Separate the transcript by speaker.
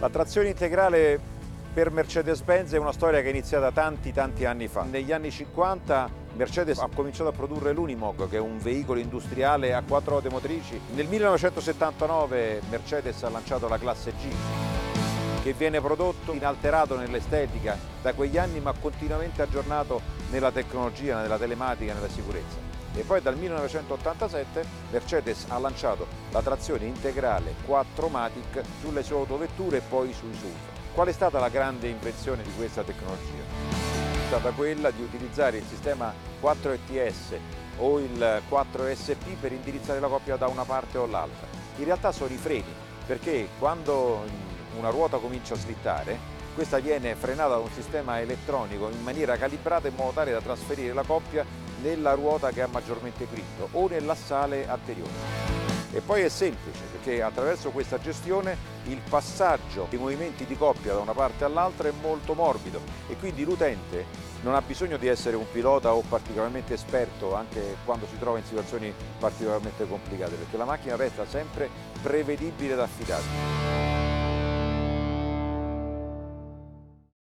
Speaker 1: La trazione integrale per Mercedes-Benz è una storia che è iniziata tanti anni fa. Negli anni 50 Mercedes ha cominciato a produrre l'Unimog, che è un veicolo industriale a 4 ruote motrici. Nel 1979 Mercedes ha lanciato la classe G, che viene prodotto inalterato nell'estetica da quegli anni, ma continuamente aggiornato nella tecnologia, nella telematica, nella sicurezza. E poi dal 1987 Mercedes ha lanciato la trazione integrale 4MATIC sulle sue autovetture e poi sui SUV. Qual è stata la grande invenzione di questa tecnologia? È stata quella di utilizzare il sistema 4ETS o il 4SP per indirizzare la coppia da una parte o l'altra. In realtà sono i freni, perché quando una ruota comincia a slittare, questa viene frenata da un sistema elettronico in maniera calibrata in modo tale da trasferire la coppia nella ruota che ha maggiormente equilibrio o nell'assale anteriore. E poi è semplice, perché attraverso questa gestione il passaggio dei movimenti di coppia da una parte all'altra è molto morbido e quindi l'utente non ha bisogno di essere un pilota o particolarmente esperto anche quando si trova in situazioni particolarmente complicate, perché la macchina resta sempre prevedibile ed affidabile.